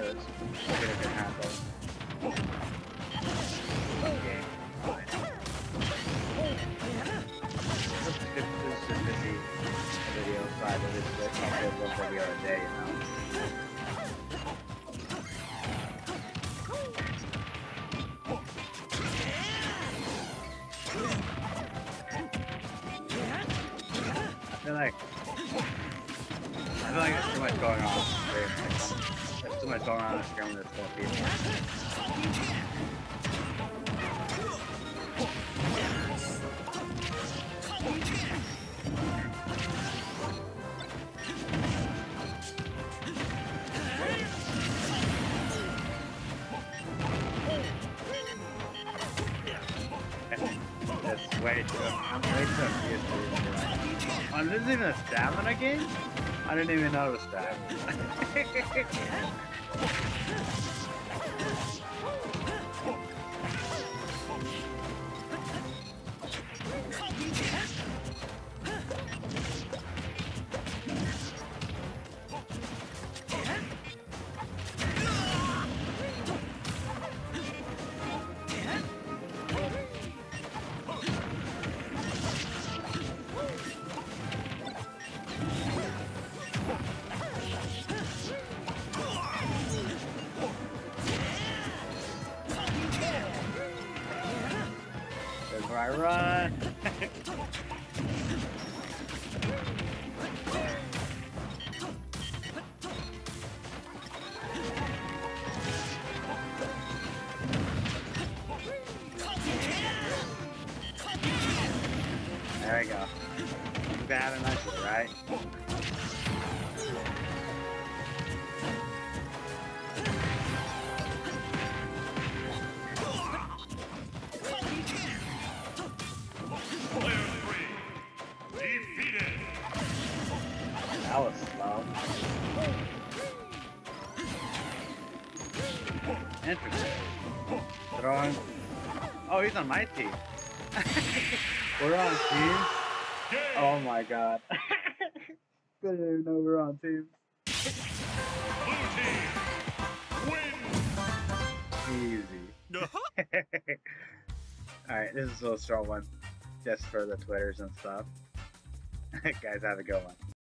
because we're gonna get handle. Okay. This is just busy video side of this, but I'll do one video a day, you know. I feel like there's too much going on. There's too much going on in the screen with this people. It's way too confused. Oh, this isn't even a stamina game? I didn't even notice that. Where I run. There we go. You got a nice one, right? That was slow. Interesting. Throwing. Oh, he's on my team. We're on team. Oh my god. Didn't even know we're on teams. Blue team win. Easy. Alright, this is a little short one. Just for the Twitters and stuff. Guys, have a good one.